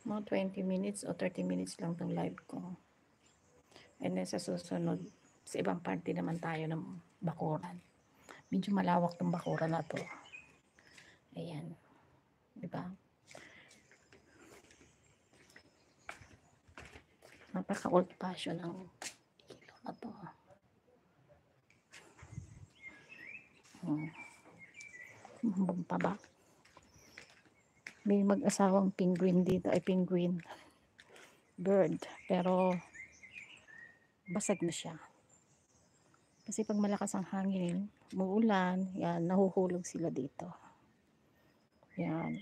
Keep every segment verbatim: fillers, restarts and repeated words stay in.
Mga twenty minutes o thirty minutes lang tong live ko. And then sa susunod, sa ibang parte naman tayo ng bakuran. Medyo malawak tong bakuran na to. Ayan. Diba? Napaka old fashion ng ilaw na to. Hmm. Humbog pa ba? May mag-asawang penguin dito, ay penguin bird, pero basag na siya. Kasi pag malakas ang hangin, muulan, yan, nahuhulog sila dito. Yan.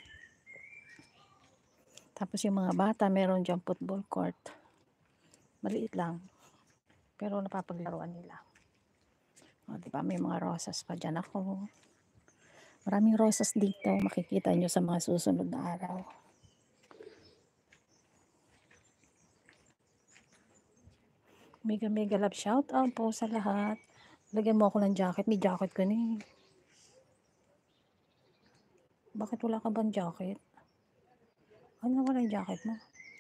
Tapos yung mga bata, meron dyan football court. Maliit lang. Pero napapaglaruan nila. O, diba? May mga rosas pa dyan ako. Maraming rosas dito. Makikita nyo sa mga susunod na araw. Mega mega love shout out po sa lahat. Lagyan mo ako ng jacket. May jacket ko na eh. Bakit wala ka bang jacket? Ano wala yung jacket mo?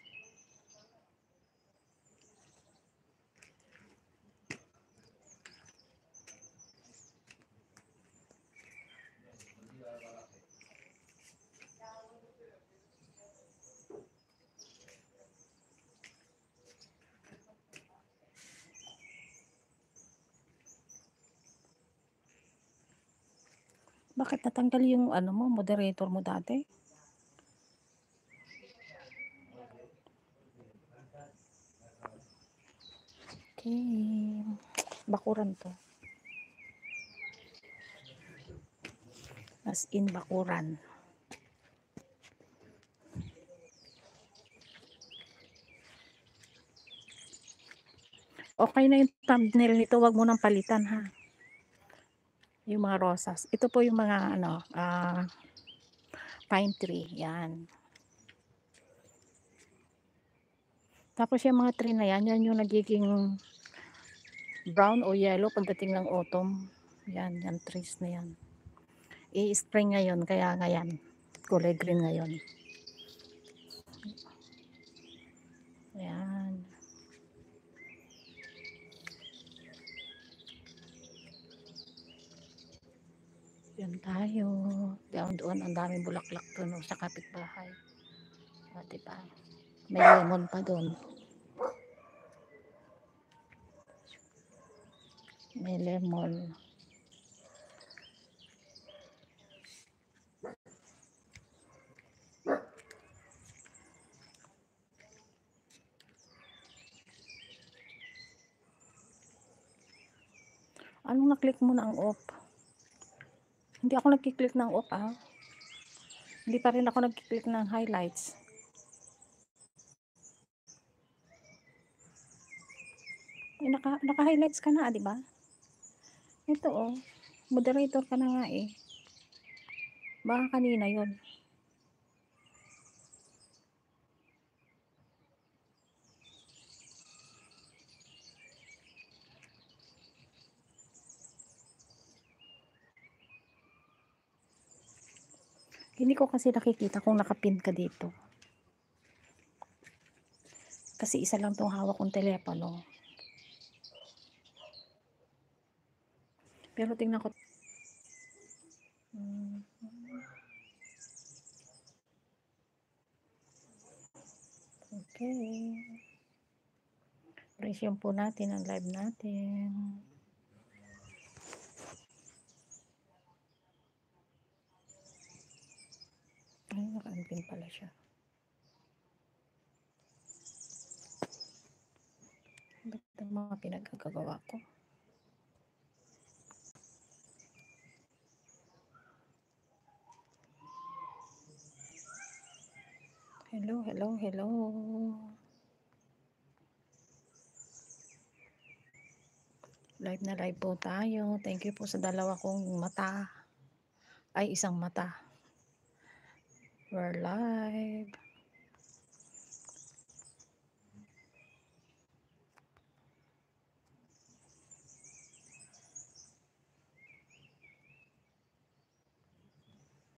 Bakit natanggal yung ano mo, moderator mo dati? Okay. Bakuran to. As in bakuran. Okay na yung thumbnail nito, wag mo nang palitan ha. Yung mga rosas. Ito po yung mga ano, uh, pine tree. Yan. Tapos yung mga tree na yan, yan yung nagiging brown o yellow pagdating ng autumn. Yan, yan trees na yan. I-spring ngayon, kaya ngayon. Kulay green ngayon. Yan. Yan tayo. Doon doon, ang daming bulaklak doon sa kapitbahay. O, diba? May lemon pa doon. May lemon. Anong na-click mo na ang off? Hindi ako nagki-click ng off ah. Hindi pa rin ako nagki-click ng highlights. Eh, naka, naka-highlights ka na, di ba? Ito oh. Moderator ka na nga eh. Baka kanina yon. Hindi ko kasi nakikita kung nakapin ka dito. Kasi isa lang tong hawak kong telepono. Pero tingnan ko. Hmm. Okay. Resume po natin ang live natin. Ay, naka-unpin pala siya. Ba't ang mga pinagkagagawa ko? Hello, hello, hello. Live na live po tayo. Thank you po sa dalawa kong mata. Ay, isang mata. We're live.